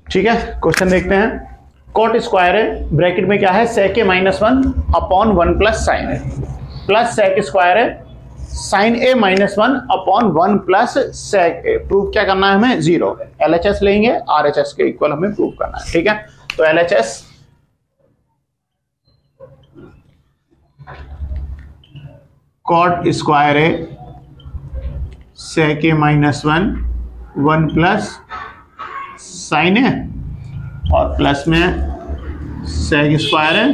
ठीक है, क्वेश्चन देखते हैं। कॉट स्क्वायर है, ब्रैकेट में क्या है, sec a minus 1 upon 1 plus sine A, plus sec square है sine A minus 1 upon 1 plus sec A. Proof क्या करना है हमें, 0। LHS लेंगे, RHS के इक्वल हमें प्रूफ करना है। ठीक है, तो LHS कॉट स्क्वायर है sec a minus 1 plus sine है और प्लस में sec स्क्वायर है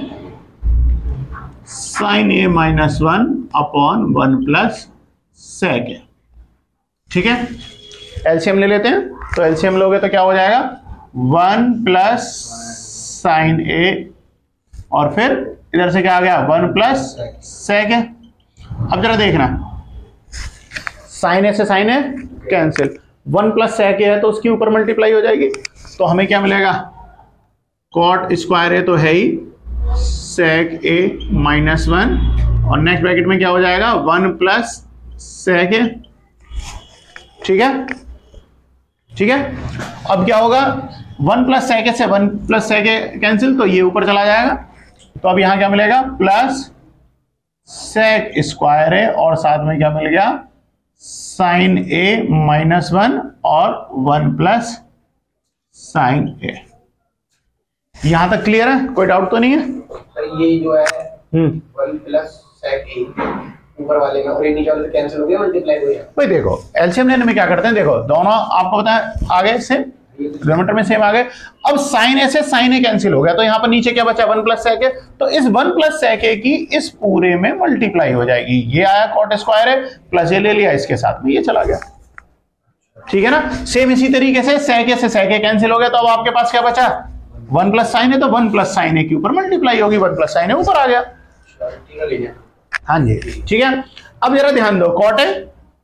sine A minus 1 upon 1 plus sec है। ठीक है, एलसीएम ले लेते हैं। तो एलसीएम लोगे तो क्या हो जाएगा, 1 प्लस साइन ए और फिर इधर से क्या आ गया, 1 प्लस sec है। अब जरा देखना, साइन ए से sine A cancel, 1 plus sec है तो उसके ऊपर मल्टीप्लाई हो जाएगी, तो हमें क्या मिलेगा, कॉट स्क्वायर ए तो है ही sec ए माइनस 1 और नेक्स्ट ब्रैकेट में क्या हो जाएगा, 1 प्लस sec ए। ठीक है, ठीक है। अब क्या होगा, 1 प्लस sec ए से 1 प्लस sec ए कैंसिल, तो ये ऊपर चला जाएगा, तो अब यहां क्या मिलेगा, प्लस sec स्क्वायर ए और साथ में क्या मिल गया, साइन ए माइनस 1 और 1 प्लस साइन ए। यहां तक क्लियर है, कोई डाउट तो नहीं है? ये जो है 1 प्लस sec ए ऊपर वाले में और नीचे वाले से कैंसिल हो गया, मल्टीप्लाई हो गया। भाई देखो, एलसीएम लेने में क्या करते हैं, देखो दोनों आपको पता है आगे से डिनोमिनेटर में सेम आ गए। अब साइन ए से साइन ए कैंसिल हो गया, तो यहाँ पर नीचे क्या बचा, 1 प्लस sec ए, तो इस 1 प्लस sec ए की इस पूरे में मल्टीप्लाई हो जाएगी। ये आया कॉट स्क्वायर है, प्लस ये ले लिया, इसके साथ में ये चला गया। ठीक है ना, सेम इसी तरीके से sec ए से sec ए कैंसिल हो गया, तो अब आपके पास क्या बचा, 1 प्लस साइन ए, तो 1 प्लस साइन ए के ऊपर मल्टीप्लाई होगी, 1 प्लस साइन ए ऊपर आ गया। हाँ जी, ठीक है। अब जरा ध्यान दो, कॉट है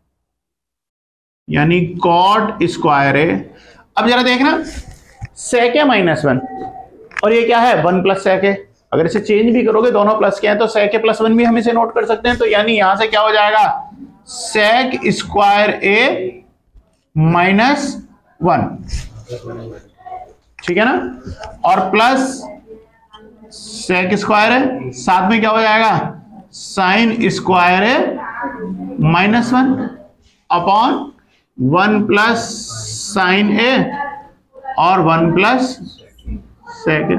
यानी कॉट स्क्वायर है। अब जरा देखना, sec ए माइनस 1 और ये क्या है, 1 प्लस sec ए। अगर इसे चेंज भी करोगे, दोनों प्लस के हैं, तो sec ए प्लस 1 भी हम इसे नोट कर सकते हैं। तो यानी यहां से क्या हो जाएगा, sec स्क्वायर ए माइनस 1, ठीक है ना, और प्लस sec स्क्वायर है, साथ में क्या हो जाएगा, साइन स्क्वायर है minus 1 upon 1 plus sine A और 1 प्लस sec।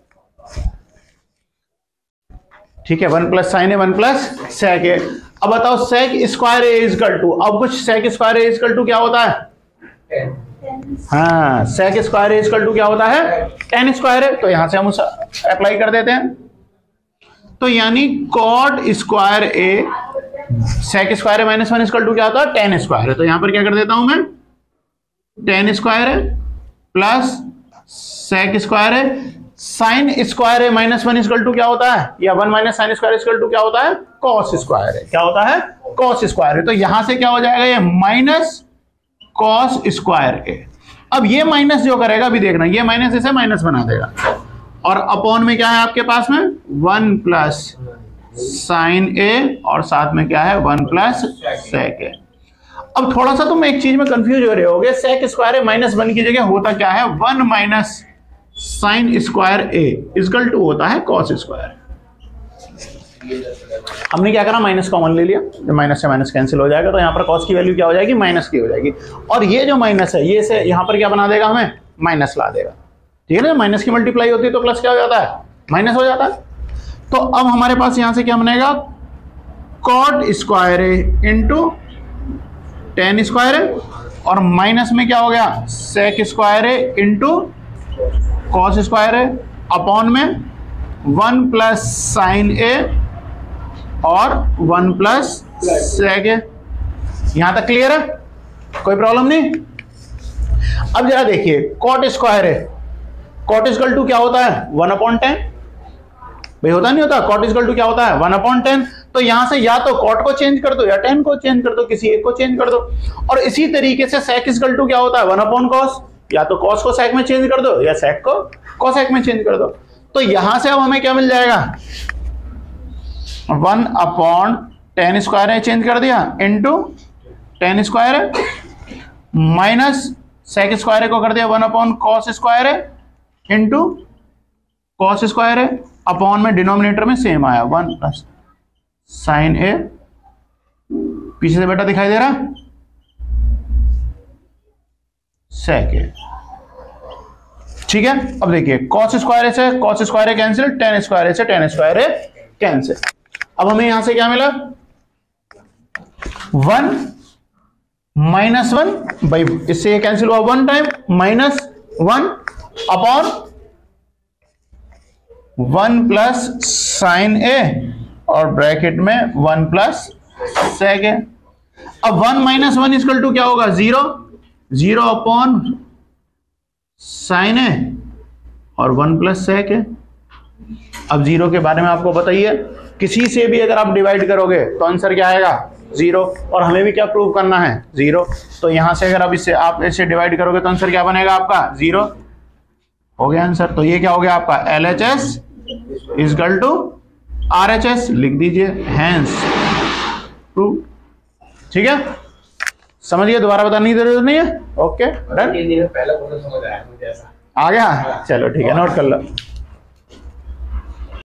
ठीक है, 1 plus sine A 1 plus sec A. अब बताओ sec square A equal to, अब कुछ sec square A equal to क्या होता है, हाँ sec square A equal to क्या होता है, tan स्क्वायर है। तो यहां से हम उसे अप्लाई कर देते हैं, तो यानी cot square A sec square A minus 1 equal to क्या होता है, tan स्क्वायर है। तो यहां पर क्या कर देता हूं मैं, tan स्क्वायर है प्लस sec स्क्वायर है, साइन स्क्वायर है माइनस 1 इक्वल टू क्या होता है, या 1 minus sine square equal to क्या होता है, cos स्क्वायर है। क्या होता है, cos स्क्वायर है। तो यहां से क्या हो जाएगा, ये माइनस cos स्क्वायर ए। अब ये माइनस जो करेगा, अभी देखना, ये माइनस इसे माइनस बना देगा, और अपॉन में क्या है आपके पास में, 1 प्लस साइन ए और साथ में क्या है, 1 प्लस sec ए। अब थोड़ा सा तुम एक चीज में कंफ्यूज हो रहे होगे, sec स्क्वायर ए माइनस 1 की जगह होता क्या है, 1 minus sine square A equal to होता है cos स्क्वायर। हमने क्या करा, माइनस कॉमन ले लिया, जब माइनस से माइनस कैंसिल हो जाएगा तो यहाँ पर cos की वैल्यू क्या हो जाएगी, माइनस की हो जाएगी, और ये जो माइनस है ये से यहाँ पर क्या बना देगा, हमें माइनस ला देगा। ठीक है ना, माइनस की मल्टीप्लाई होती है तो प्लस क्या हो जाता है, माइनस हो जाता है। तो अब हमारे पास यहां से क्या बनेगा, cot square A into tan square है, और माइनस में क्या हो गया, sec स्क्वायर है इंटू cos स्क्वायर है, अपॉन में 1 प्लस साइन ए और 1 प्लस sec है। यहां तक क्लियर है, कोई प्रॉब्लम नहीं। अब जरा देखिए, कॉट स्क्वायर है, कॉट इक्वल टू क्या होता है, 1/10 भाई, होता नहीं होता, कॉट इक्वल टू क्या होता है, 1/10। तो यहां से या तो कॉट को चेंज कर दो या tan को चेंज कर दो, किसी एक को चेंज कर दो। और इसी तरीके से sec इक्वल टू क्या होता है, 1/cos, या तो cos को sec में चेंज कर दो या sec को cosec में चेंज कर दो। तो यहां से अब हमें क्या मिल जाएगा, 1/tan स्क्वायर है, चेंज कर दिया, इंटू tan स्क्वायर है, माइनस सेक स्क्वायर ए को कर दिया 1 upon cos square A into cos square A, upon में डिनोमिनेटर में सेम आया 1 प्लस साइन ए, पीछे से बेटा दिखाई दे रहा सेक ए। ठीक है, अब देखिए कॉस स्क्वायर ए से cos square A cancel, tan square A से टेन स्क्वायर ए कैंसिल। अब हमें यहां से क्या मिला 1 माइनस 1 बाई, इससे ये कैंसिल हुआ 1 time minus 1 upon 1 plus sine A और ब्रैकेट में 1 प्लस सेक ए। अब 1 माइनस 1 इक्वल टू क्या होगा 0, 0 अपॉन साइन ए और 1 प्लस सेक ए। अब 0 के बारे में आपको बताइए, किसी से भी अगर आप डिवाइड करोगे तो आंसर क्या आएगा 0, और हमें भी क्या प्रूव करना है 0। तो यहां से अगर आप इसे डिवाइड करोगे तो आंसर क्या बनेगा आपका 0 हो गया आंसर। तो ये क्या हो गया आपका LHS इक्वल टू RHS, लिख दीजिए हैंस प्रूव। ठीक है, समझिए, दोबारा बताने की जरूरत नहीं है। ओके डन, पहला क्वेश्चन समझ आया मुझे ऐसा आ गया, चलो ठीक है, नोट कर लो।